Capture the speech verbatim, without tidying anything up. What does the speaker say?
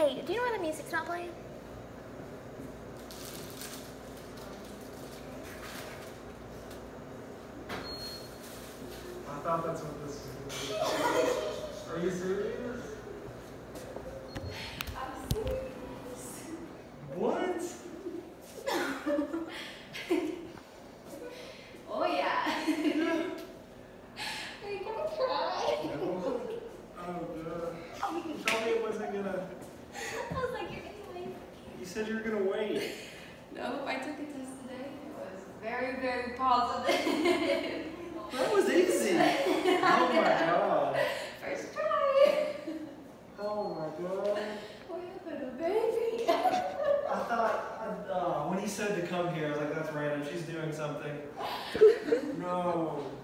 Hey, do you know why the music's not playing? I thought that's what this was going to be. Are you serious? I'm serious. What? Oh yeah. Are you gonna cry? No. Oh god. You told me it wasn't gonna. I was like, you're gonna wait. You said you were gonna wait. No, I took a test today. It was very, very positive. That was easy. Oh my god. First try. Oh my god. What happened, baby? I thought, uh, when he said to come here, I was like, that's random. She's doing something. No.